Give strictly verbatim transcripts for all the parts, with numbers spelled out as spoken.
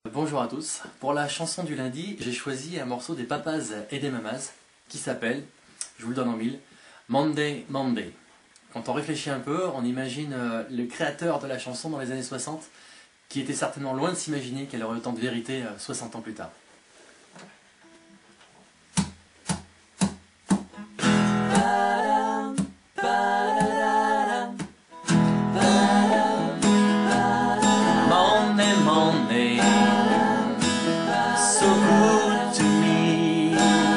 Bonjour à tous, pour la chanson du lundi, j'ai choisi un morceau des Papas et des Mamas qui s'appelle, je vous le donne en mille, Monday, Monday. Quand on réfléchit un peu, on imagine euh, le créateur de la chanson dans les années soixante qui était certainement loin de s'imaginer qu'elle aurait autant de vérité euh, soixante ans plus tard. Monday, Monday, so good to me.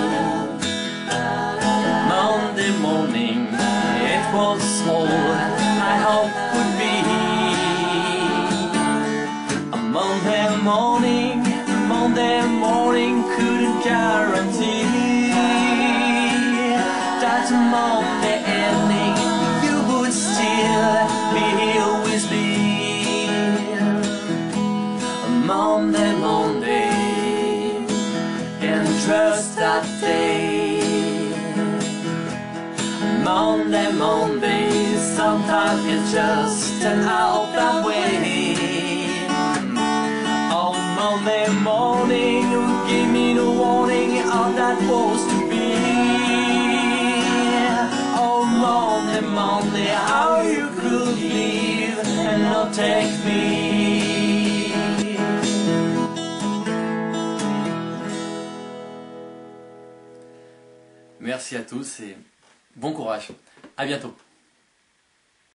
Monday morning, it was all I hoped would be. A Monday morning, Monday morning couldn't guarantee that Monday ending you would still be here with me. Monday, Monday, and trust that day. Monday, Monday, sometimes it's just an out that way. On Monday morning, you give me the warning of that was to be. On Monday, Monday, how you could leave and not take me. Merci à tous et bon courage. À bientôt.